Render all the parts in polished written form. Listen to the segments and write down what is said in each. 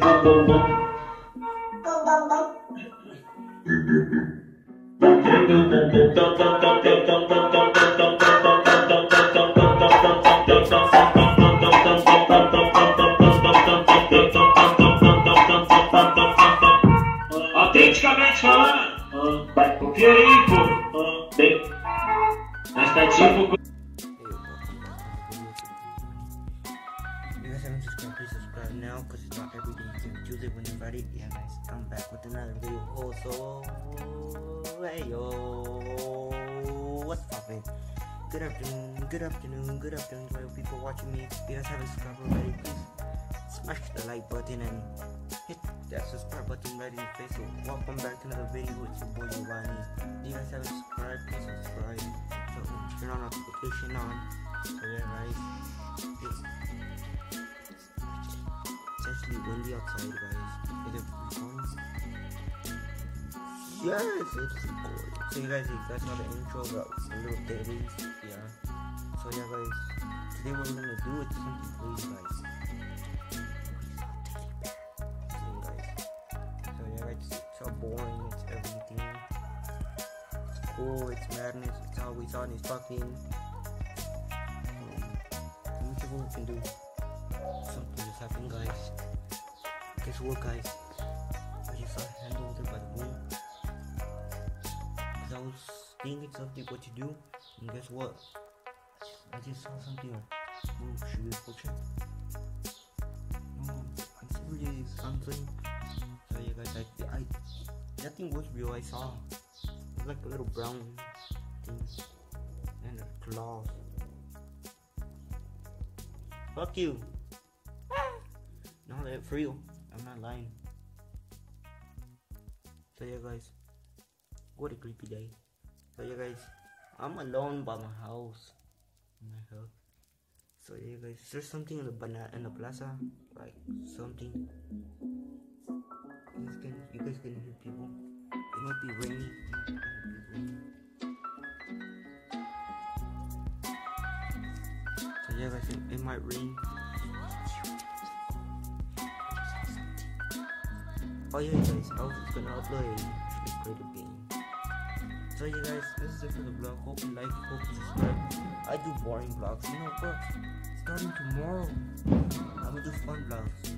Autenticamente falando, confia aí, pô. Bem, mas tá tipo. You guys haven't subscribed, please subscribe now, because it's not every day. It's every Tuesday, Wednesday, Friday. Yeah, guys, I'm back with another video. Also, hey yo, what's poppin'? Good afternoon, to all people watching me. If you guys haven't subscribed already, please smash the like button and hit that subscribe button right in your face. So welcome back to another video with your boy Geovanny. If you guys haven't subscribed, please subscribe. So turn on notification on. So yeah, guys, it's actually windy outside, guys. Is it recording? Yes, it's recording. So you guys know the intro about the little dailies. Yeah. So yeah, guys, today what we're gonna do is something for you guys. So yeah, guys, it's all boring. It's everything. It's cool. It's madness. It's always on. It's fucking. Let me see what we can do. Something just happened, guys. Guess what, guys? I just got handled by the moon. Cause I was thinking something what to do, and guess what? I just saw something move. Should we go check? No, I seriously something. So yeah, guys, nothing was real. I saw it was like a little brown thing and a claws. Fuck you. No, that's real. I'm not lying. So yeah, guys, what a creepy day. So yeah, guys, I'm alone by my house. So yeah, guys, is there something in the plaza? Like something. You guys can hear people. It might be rainy. So yeah, guys, it might rain. Oh yeah, guys, I was just gonna upload a creative game. So yeah, guys, this is it for the vlog. Hope you like, hope you subscribe. I do boring vlogs, you know, but starting tomorrow, I'm gonna do fun vlogs.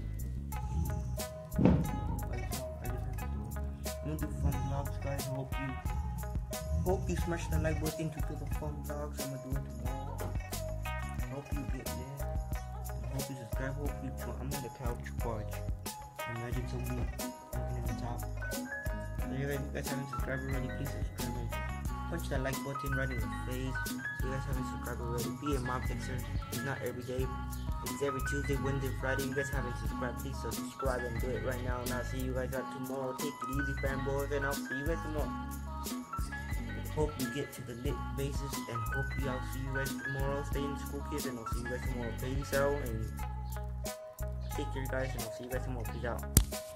I'm gonna do fun vlogs, guys. Hope you smash the like button to the fun vlogs. I'm gonna do it tomorrow. Hope you get there. Hope you subscribe. I'm on the couch watch. Imagine something in the top. So you guys haven't subscribed already, please subscribe and punch that like button right in the face. If you guys haven't subscribed already, be a mob fixer. It's not every day. It's every Tuesday, Wednesday, Friday. You guys haven't subscribed, please subscribe and do it right now. And I'll see you guys out tomorrow. Take it easy, fanboys, and I'll see you guys tomorrow. Hope you get to the lit basis, and I'll see you guys tomorrow. Stay in school, kids, and I'll see you guys tomorrow. Peace out, and take care, guys, and I'll see you guys tomorrow. Peace out.